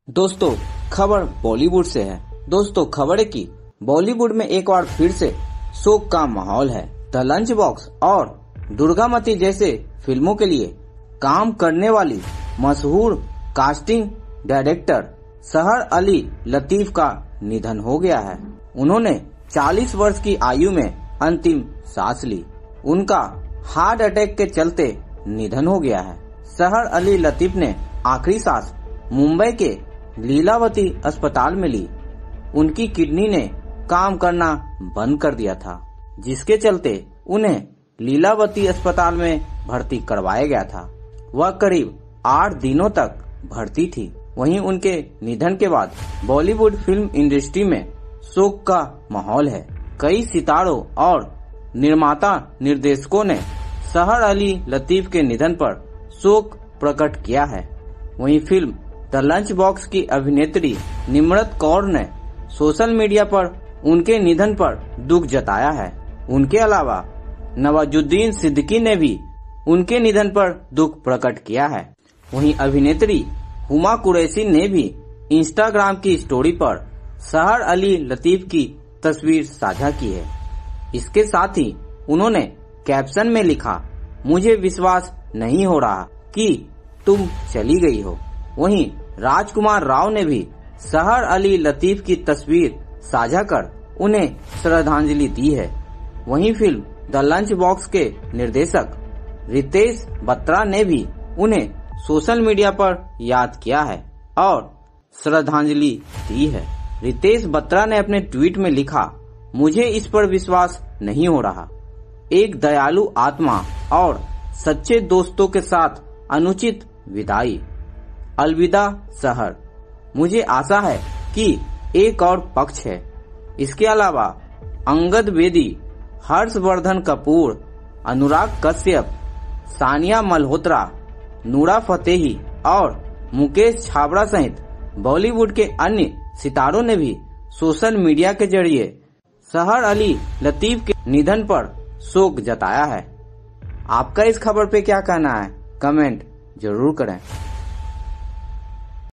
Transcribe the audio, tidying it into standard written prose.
दोस्तों खबर बॉलीवुड से है। दोस्तों खबर है कि बॉलीवुड में एक बार फिर से शोक का माहौल है। द लंच बॉक्स और दुर्गामती जैसे फिल्मों के लिए काम करने वाली मशहूर कास्टिंग डायरेक्टर सहर अली लतीफ का निधन हो गया है। उन्होंने 40 वर्ष की आयु में अंतिम सांस ली। उनका हार्ट अटैक के चलते निधन हो गया है। सहर अली लतीफ ने आखिरी सांस मुंबई के लीलावती अस्पताल में ली। उनकी किडनी ने काम करना बंद कर दिया था, जिसके चलते उन्हें लीलावती अस्पताल में भर्ती करवाया गया था। वह करीब 8 दिनों तक भर्ती थी। वहीं उनके निधन के बाद बॉलीवुड फिल्म इंडस्ट्री में शोक का माहौल है। कई सितारों और निर्माता निर्देशकों ने सहर अली लतीफ के निधन पर शोक प्रकट किया है। वहीं फिल्म द लंच बॉक्स की अभिनेत्री निम्रत कौर ने सोशल मीडिया पर उनके निधन पर दुख जताया है। उनके अलावा नवाजुद्दीन सिद्दीकी ने भी उनके निधन पर दुख प्रकट किया है। वहीं अभिनेत्री हुमा कुरैशी ने भी इंस्टाग्राम की स्टोरी पर सहर अली लतीफ की तस्वीर साझा की है। इसके साथ ही उन्होंने कैप्शन में लिखा, मुझे विश्वास नहीं हो रहा कि तुम चली गई हो। वहीं राजकुमार राव ने भी सहर अली लतीफ की तस्वीर साझा कर उन्हें श्रद्धांजलि दी है। वहीं फिल्म द लंच बॉक्स के निर्देशक रितेश बत्रा ने भी उन्हें सोशल मीडिया पर याद किया है और श्रद्धांजलि दी है। रितेश बत्रा ने अपने ट्वीट में लिखा, मुझे इस पर विश्वास नहीं हो रहा। एक दयालु आत्मा और सच्चे दोस्तों के साथ अनुचित विदाई। अलविदा सहर। मुझे आशा है कि एक और पक्ष है। इसके अलावा अंगद बेदी, हर्षवर्धन कपूर, अनुराग कश्यप, सानिया मल्होत्रा, नूरा फतेही और मुकेश छाबड़ा सहित बॉलीवुड के अन्य सितारों ने भी सोशल मीडिया के जरिए सहर अली लतीफ के निधन पर शोक जताया है। आपका इस खबर पे क्या कहना है? कमेंट जरूर करें।